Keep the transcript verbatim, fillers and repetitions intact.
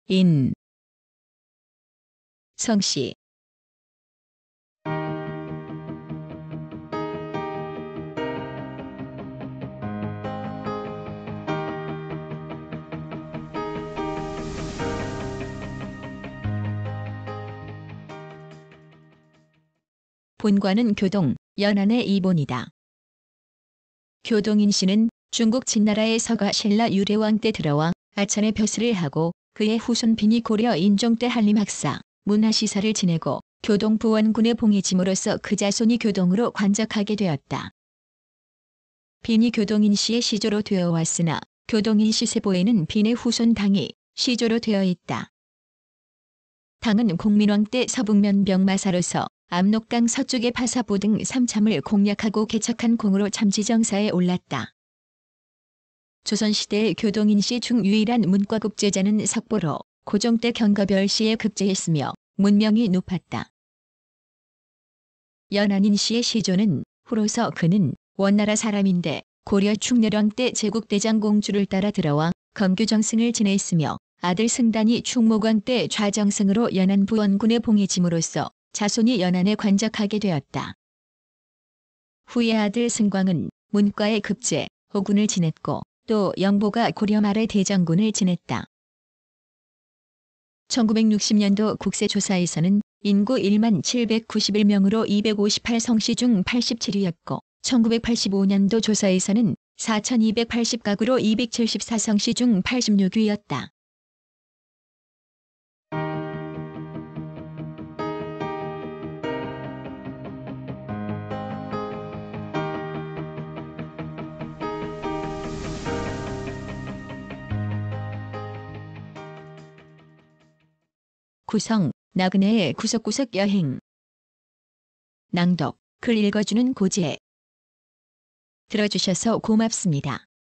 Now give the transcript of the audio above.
인, 성씨. 본관은 교동, 연안의 이본이다. 교동인 씨는 중국 진나라의 서가 신라 유래왕 때 들어와 아천에 벼슬을 하고 그의 후손 빈이 고려 인종 때 한림학사, 문화시설을 지내고 교동 부원군의 봉이짐으로써 그 자손이 교동으로 관적하게 되었다. 빈이 교동인 씨의 시조로 되어 왔으나 교동인 씨 세보에는 빈의 후손 당이 시조로 되어 있다. 당은 공민왕 때 서북면 병마사로서 압록강 서쪽의 파사보 등 삼참을 공략하고 개척한 공으로 참지정사에 올랐다. 조선시대의 교동인 씨 중 유일한 문과국제자는 석보로 고종 때 경거별시에 급제했으며 문명이 높았다. 연안인 씨의 시조는 후로서 그는 원나라 사람인데 고려 충렬왕 때 제국대장공주를 따라 들어와 검교정승을 지냈으며 아들 승단이 충무광 때 좌정승으로 연안 부원군의 봉이짐으로써 자손이 연안에 관적하게 되었다. 후의 아들 승광은 문과의 급제, 호군을 지냈고 또 영보가 고려 말의 대장군을 지냈다. 천구백육십 년도 국세조사에서는 인구 일만 칠백구십일 명으로 이백오십팔 성씨 중 팔십칠 위였고 천구백팔십오 년도 조사에서는 사천이백팔십 가구로 이백칠십사 성씨 중 팔십육 위였다. 구성, 나그네의 구석구석 여행. 낭독, 글 읽어주는 고지혜. 들어주셔서 고맙습니다.